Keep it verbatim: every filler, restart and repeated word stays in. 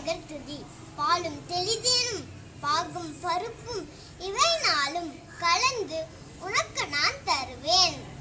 பகர்த்துதி பாலும் தெளிதேனும் பாகும் பருப்பும் இவை நாளும் கலந்து உனக்கு நான் தருவேன்.